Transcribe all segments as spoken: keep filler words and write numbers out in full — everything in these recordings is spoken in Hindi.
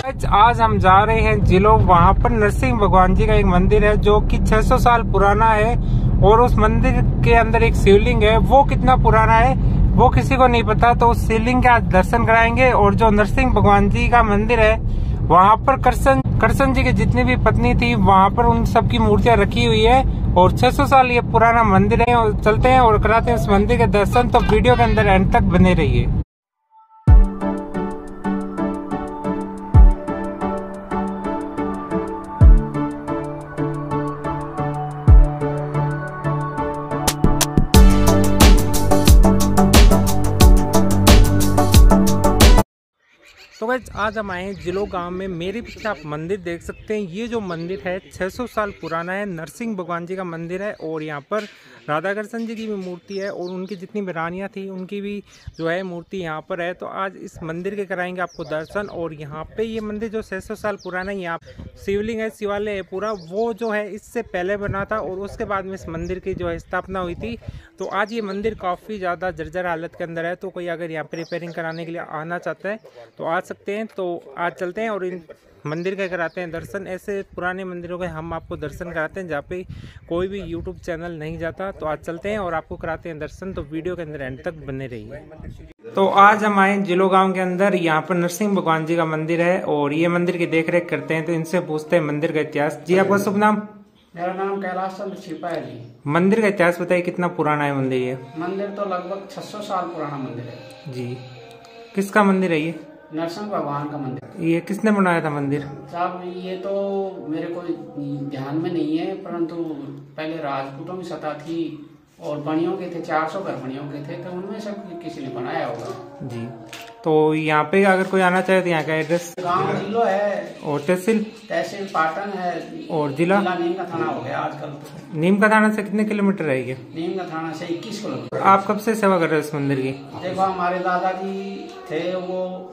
आज हम जा रहे हैं जिलो, वहाँ पर नरसिंह भगवान जी का एक मंदिर है जो कि छह सौ साल पुराना है और उस मंदिर के अंदर एक शिवलिंग है। वो कितना पुराना है वो किसी को नहीं पता, तो उस शिवलिंग के आज दर्शन कराएंगे। और जो नरसिंह भगवान जी का मंदिर है वहाँ पर कृष्ण कृष्ण जी की जितनी भी पत्नी थी वहाँ पर उन सबकी मूर्तियाँ रखी हुई है और छह सौ साल ये पुराना मंदिर है। और चलते हैं और कराते हैं उस मंदिर के दर्शन, तो वीडियो के अंदर एंड तक बने रहिए। तो गाइस आज हम आए हैं जिलो गांव में। मेरे पीछे आप मंदिर देख सकते हैं। ये जो मंदिर है छह सौ साल पुराना है, नरसिंह भगवान जी का मंदिर है। और यहाँ पर राधा कृष्ण जी की भी मूर्ति है और उनकी जितनी भी रानियाँ थी उनकी भी जो है मूर्ति यहाँ पर है। तो आज इस मंदिर के कराएंगे आपको दर्शन। और यहाँ पे ये मंदिर जो छह सौ साल पुराना है, यहाँ शिवलिंग है, शिवालय है पूरा, वो जो है इससे पहले बना था और उसके बाद में इस मंदिर की जो है स्थापना हुई थी। तो आज ये मंदिर काफ़ी ज़्यादा जर्जर हालत के अंदर है। तो कोई अगर यहाँ पर रिपेयरिंग कराने के लिए आना चाहता है तो आ सकते हैं। तो आज चलते हैं और इन मंदिर के कराते हैं दर्शन। ऐसे पुराने मंदिरों के हम आपको दर्शन कराते हैं जहाँ पे कोई भी यूट्यूब चैनल नहीं जाता। तो आज चलते हैं और आपको कराते हैं दर्शन, तो वीडियो के अंदर एंड तक बने रहिए। तो आज हम आए जिलो गांव के अंदर। यहाँ पर नरसिंह भगवान जी का मंदिर है और ये मंदिर की देख रेख करते हैं। तो इनसे पूछते हैं मंदिर का इतिहास। जी आपका शुभ नाम? मेरा नाम कैलाश चंद्र छिपा है जी। मंदिर का इतिहास बताइए, कितना पुराना है मंदिर? ये मंदिर तो लगभग छह सौ साल पुराना मंदिर है जी। किसका मंदिर है ये? नरसिंह भगवान का मंदिर। ये किसने बनाया था मंदिर? साहब ये तो मेरे को ध्यान में नहीं है, परंतु पहले राजपूतों की सत्ता थी और बनियों के थे, चार सौ घर बनियों के थे, तो उनमें से किसी ने बनाया होगा जी। तो यहाँ पे अगर कोई आना चाहे तो यहाँ का एड्रेस? गांव जिलो है और तहसील तहसील पाटन है और जिला नीम का थाना हो गया आजकल। तो नीम का थाना से कितने किलोमीटर है ये? नीम का थाना से इक्कीस किलोमीटर। आप कब से सेवा कर रहे हो इस मंदिर की? देखो हमारे दादाजी थे, वो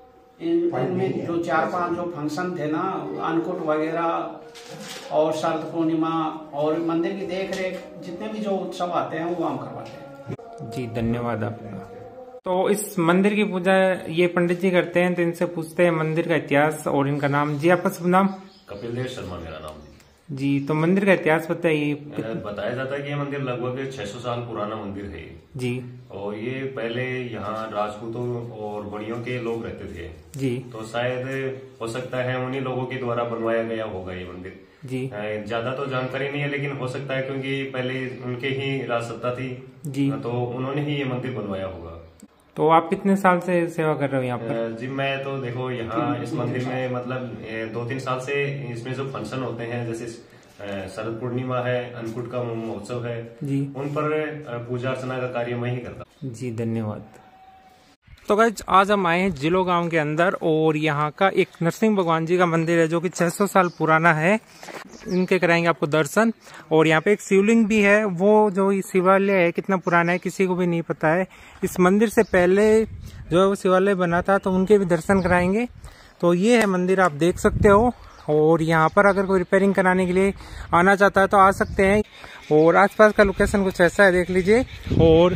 इनमें जो चार पांच जो फंक्शन थे ना, अन्नकूट वगैरह और शरद पूर्णिमा और मंदिर की देख रेख जितने भी जो उत्सव आते हैं वो हम करवाते हैं। जी धन्यवाद आपका। तो इस मंदिर की पूजा ये पंडित जी करते हैं, तो इनसे पूछते हैं मंदिर का इतिहास और इनका नाम। जी आपका शुभ नाम? कपिल देव शर्मा मेरा नाम जी। तो मंदिर का इतिहास बताइए। बताया जाता है कि ये मंदिर लगभग छह सौ साल पुराना मंदिर है जी। और ये पहले यहाँ राजपूतों और बड़ियों के लोग रहते थे जी। तो शायद हो सकता है उन्हीं लोगों के द्वारा बनवाया गया होगा ये मंदिर जी। ज्यादा तो जानकारी नहीं है, लेकिन हो सकता है क्योंकि पहले उनके ही राज सत्ता थी जी, तो उन्होंने ही ये मंदिर बनवाया होगा। तो आप कितने साल से सेवा कर रहे हो यहाँ पर? जी मैं तो देखो यहाँ इस मंदिर में मतलब दो तीन साल से इसमें जो फंक्शन होते हैं, जैसे शरद पूर्णिमा है, अन्नकूट का महोत्सव है जी, उन पर पूजा अर्चना का कार्य मैं ही करता हूँ जी। धन्यवाद। तो गाइस आज हम आए हैं जिलो गांव के अंदर और यहाँ का एक नरसिंह भगवान जी का मंदिर है जो कि छह सौ साल पुराना है। इनके कराएंगे आपको दर्शन। और यहाँ पे एक शिवलिंग भी है, वो जो शिवालय है कितना पुराना है किसी को भी नहीं पता है। इस मंदिर से पहले जो है वो शिवालय बना था, तो उनके भी दर्शन कराएंगे। तो ये है मंदिर, आप देख सकते हो। और यहाँ पर अगर कोई रिपेयरिंग कराने के लिए आना चाहता है तो आ सकते हैं। और आसपास का लोकेशन कुछ ऐसा है, देख लीजिए। और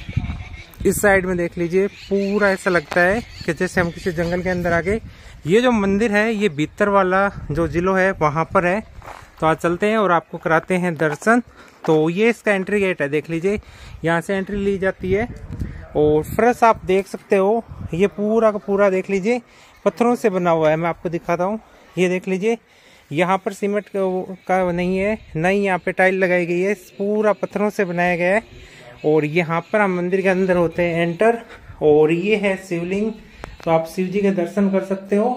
इस साइड में देख लीजिए, पूरा ऐसा लगता है कि जैसे हम किसी जंगल के अंदर आ गए। ये जो मंदिर है ये भीतर वाला जो जिलो है वहां पर है। तो आज चलते हैं और आपको कराते हैं दर्शन। तो ये इसका एंट्री गेट है, देख लीजिए, यहाँ से एंट्री ली जाती है। और फर्श आप देख सकते हो, ये पूरा का पूरा देख लीजिए पत्थरों से बना हुआ है। मैं आपको दिखाता हूँ, ये देख लीजिए, यहाँ पर सीमेंट का नहीं है, नहीं यहाँ पे टाइल लगाई गई है, पूरा पत्थरों से बनाया गया है। और यहाँ पर हम मंदिर के अंदर होते हैं एंटर। और ये है शिवलिंग, तो आप शिव जी के दर्शन कर सकते हो,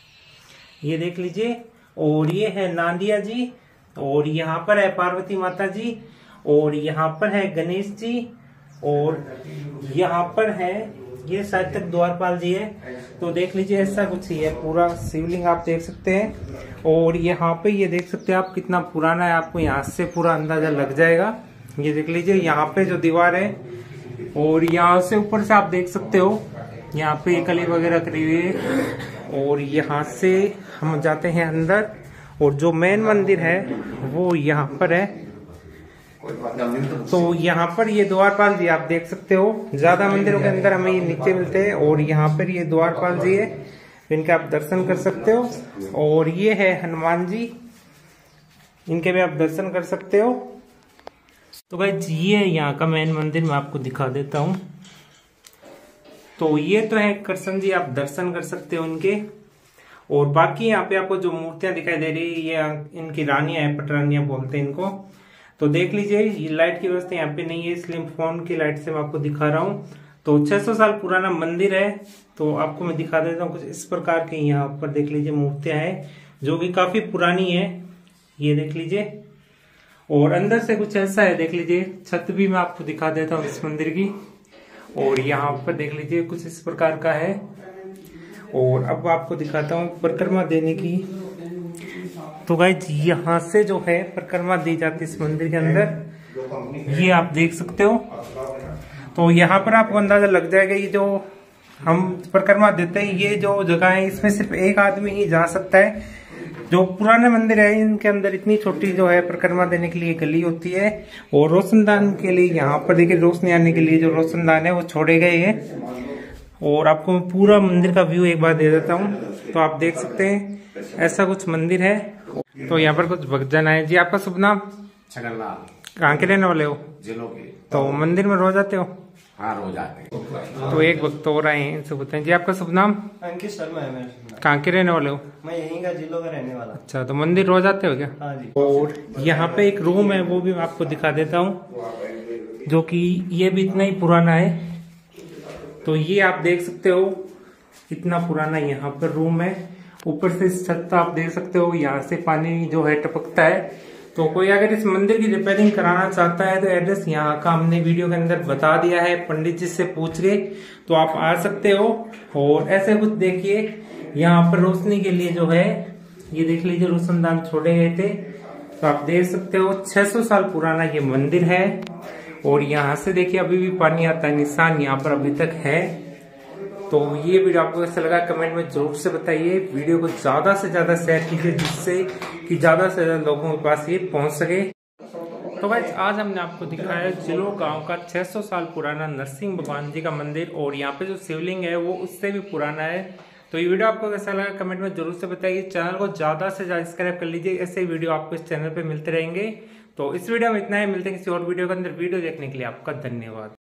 ये देख लीजिए। और ये है नांदिया जी, और यहाँ पर है पार्वती माता जी, और यहाँ पर है गणेश जी, और यहाँ पर है ये शायद तक द्वारपाल जी है। तो देख लीजिए ऐसा कुछ ही है, पूरा शिवलिंग आप देख सकते हैं। और यहाँ पे ये देख सकते हैं आप कितना पुराना है, आपको यहाँ से पूरा अंदाजा लग जाएगा। ये देख लीजिए यहाँ पे जो दीवार है, और यहाँ से ऊपर से आप देख सकते हो यहाँ पे कली वगैरह करी हुई है। और यहाँ से हम जाते हैं अंदर, और जो मेन मंदिर है वो यहाँ पर है। तो यहाँ पर ये द्वारपाल जी आप देख सकते हो। ज्यादा मंदिरों के अंदर हमें ये नीचे मिलते हैं, और यहाँ पर ये द्वारपाल जी है इनके आप दर्शन कर सकते हो। और ये है हनुमान जी, इनके भी आप दर्शन कर सकते हो। तो गाइस ये है यहाँ का मेन मंदिर, मैं आपको दिखा देता हूँ। तो ये तो है कृष्ण जी, आप दर्शन कर सकते हो इनके। और बाकी यहाँ पे आपको जो मूर्तियां दिखाई दे रही है ये इनकी रानियां है, पटरानियां बोलते हैं इनको। तो देख लीजिए, ये लाइट की व्यवस्था यहाँ पे नहीं है, इसलिए फोन की लाइट से मैं आपको दिखा रहा हूँ। तो छह सौ साल पुराना मंदिर है। तो आपको मैं दिखा देता हूँ कुछ इस प्रकार की यहाँ पर देख लीजिए मूर्तियां हैं जो कि काफी पुरानी है, ये देख लीजिए। और अंदर से कुछ ऐसा है, देख लीजिए। छत भी मैं आपको दिखा देता हूँ इस मंदिर की। और यहाँ पर देख लीजिए कुछ इस प्रकार का है। और अब आपको दिखाता हूँ परिक्रमा देने की। तो गाइस यहाँ से जो है परिक्रमा दी जाती है इस मंदिर के अंदर, ये आप देख सकते हो। तो यहाँ पर आपको अंदाजा लग जाएगा, ये जो हम परिक्रमा देते हैं ये जो जगह है इसमें सिर्फ एक आदमी ही जा सकता है। जो पुराने मंदिर है इनके अंदर इतनी छोटी जो है परिक्रमा देने के लिए गली होती है। और रोशनदान के लिए यहाँ पर देखिए रोशनी आने के लिए जो रोशनदान है वो छोड़े गए हैं। और आपको मैं पूरा मंदिर का व्यू एक बार दे देता हूँ। तो आप देख सकते हैं ऐसा कुछ मंदिर है। तो यहाँ पर कुछ भक्तजन आए। जी आपका शुभ नाम? छगनलाल। कहाँ के रहने वाले हो? जिलों के। तो मंदिर में रोज आते हो? हाँ रोज आते हैं। तो एक वक्त और आए हैं, इनसे बताएं। जी आपका शुभ नाम? अंकित शर्मा है मेरा। कहाँ के रहने वाले हो? मैं यहीं का जिलों का रहने वाला। अच्छा, तो मंदिर रोज आते हो क्या? हाँ जी। और यहाँ पे एक रूम है वो भी मैं आपको दिखा देता हूँ, जो कि ये भी इतना ही पुराना है। तो ये आप देख सकते हो इतना पुराना यहाँ पर रूम है। ऊपर से छत आप देख सकते हो, यहाँ से पानी जो है टपकता है। तो कोई अगर इस मंदिर की रिपेयरिंग कराना चाहता है तो एड्रेस यहाँ का हमने वीडियो के अंदर बता दिया है, पंडित जी से पूछ के तो आप आ सकते हो। और ऐसे कुछ देखिए यहाँ पर रोशनी के लिए जो है ये देख लीजिए रोशनदान छोड़े गए थे। तो आप देख सकते हो छह सौ साल पुराना ये मंदिर है। और यहाँ से देखिए अभी भी पानी आता है, निशान यहाँ पर अभी तक है। तो ये वीडियो आपको कैसा लगा कमेंट में जरूर से बताइए। वीडियो को ज्यादा से ज्यादा शेयर कीजिए जिससे कि ज्यादा से ज्यादा लोगों के पास ये पहुंच सके। तो गाइस आज हमने आपको दिखाया जिलो गांव का छह सौ साल पुराना नरसिंह भगवान जी का मंदिर। और यहाँ पे जो शिवलिंग है वो उससे भी पुराना है। तो ये वीडियो आपको कैसा लगा कमेंट में जरूर से बताइए। चैनल को ज्यादा से ज्यादा सब्सक्राइब कर लीजिए, ऐसे वीडियो आपको इस चैनल पे मिलते रहेंगे। तो इस वीडियो में इतना ही, मिलते हैं किसी और वीडियो के अंदर। वीडियो देखने के लिए आपका धन्यवाद।